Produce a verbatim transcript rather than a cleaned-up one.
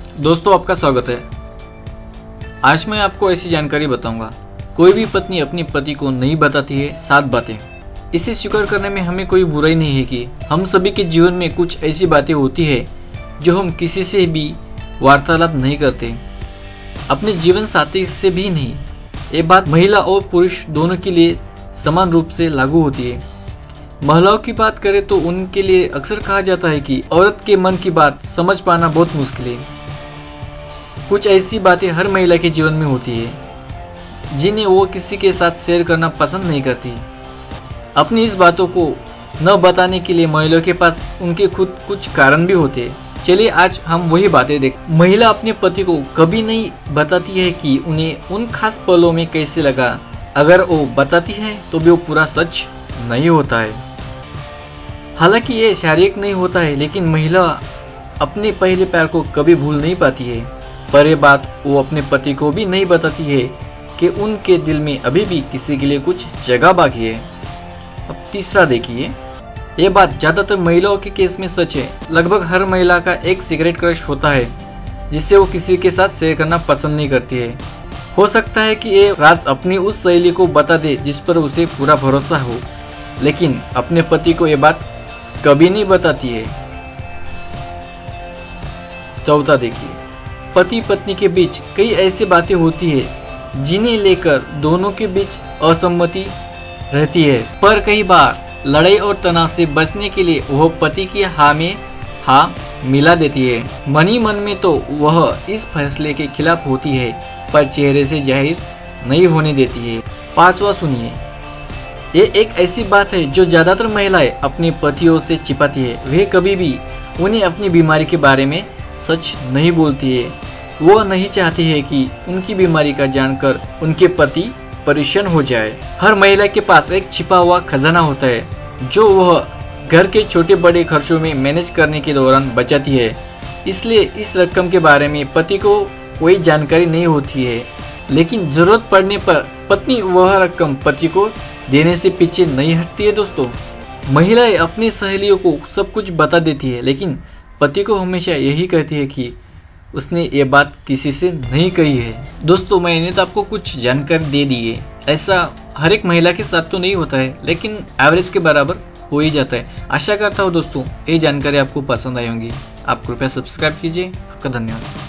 दोस्तों आपका स्वागत है। आज मैं आपको ऐसी जानकारी बताऊंगा। कोई भी पत्नी अपने पति को नहीं बताती है सात बातें। इसे स्वीकार करने में हमें कोई बुराई नहीं है कि हम सभी के जीवन में कुछ ऐसी बातें होती है जो हम किसी से भी वार्तालाप नहीं करते, अपने जीवन साथी से भी नहीं। ये बात महिला और पुरुष दोनों के लिए समान रूप से लागू होती है। महिलाओं की बात करें तो उनके लिए अक्सर कहा जाता है कि औरत के मन की बात समझ पाना बहुत मुश्किल है। कुछ ऐसी बातें हर महिला के जीवन में होती है जिन्हें वो किसी के साथ शेयर करना पसंद नहीं करती। अपनी इस बातों को न बताने के लिए महिलाओं के पास उनके खुद कुछ कारण भी होते हैं। चलिए आज हम वही बातें देख। महिला अपने पति को कभी नहीं बताती है कि उन्हें उन खास पलों में कैसे लगा। अगर वो बताती है तो भी वो पूरा सच नहीं होता है। हालांकि ये शारीरिक नहीं होता है, लेकिन महिला अपने पहले प्यार को कभी भूल नहीं पाती है। पर यह बात वो अपने पति को भी नहीं बताती है कि उनके दिल में अभी भी किसी के लिए कुछ जगह बाकी है। अब तीसरा देखिए, ये बात ज़्यादातर महिलाओं के केस में सच है। लगभग हर महिला का एक सिगरेट क्रश होता है जिससे वो किसी के साथ शेयर करना पसंद नहीं करती है। हो सकता है कि ये राज अपनी उस सहेली को बता दे जिस पर उसे पूरा भरोसा हो, लेकिन अपने पति को ये बात कभी नहीं बताती है। चौथा देखिए, पति पत्नी के बीच कई ऐसी बातें होती है जिन्हें लेकर दोनों के बीच असहमति रहती है, पर कई बार लड़ाई और तनाव से बचने के लिए वह पति की हाँ में हाँ मिला देती है। मन ही मन में तो वह इस फैसले के खिलाफ होती है, पर चेहरे से जाहिर नहीं होने देती है। पांचवा सुनिए, ये एक ऐसी बात है जो ज़्यादातर महिलाएं अपने पतियों से छिपाती है। वे कभी भी उन्हें अपनी बीमारी के बारे में सच नहीं बोलती है। वो नहीं चाहती है कि उनकी बीमारी का जानकर उनके पति परेशान हो जाए। हर महिला के पास एक छिपा हुआ खजाना होता है जो वह घर के छोटे बड़े खर्चों में मैनेज करने के दौरान बचाती है। इसलिए इस रकम के बारे में पति को कोई जानकारी नहीं होती है, लेकिन जरूरत पड़ने पर पत्नी वह रकम पति को देने से पीछे नहीं हटती है। दोस्तों, महिलाएं अपनी सहेलियों को सब कुछ बता देती है, लेकिन पति को हमेशा यही कहती है कि उसने ये बात किसी से नहीं कही है। दोस्तों, मैंने तो आपको कुछ जानकारी दे दी है। ऐसा हर एक महिला के साथ तो नहीं होता है, लेकिन एवरेज के बराबर हो ही जाता है। आशा करता हूँ दोस्तों ये जानकारी आपको पसंद आई होंगी। आप कृपया सब्सक्राइब कीजिए। आपका धन्यवाद।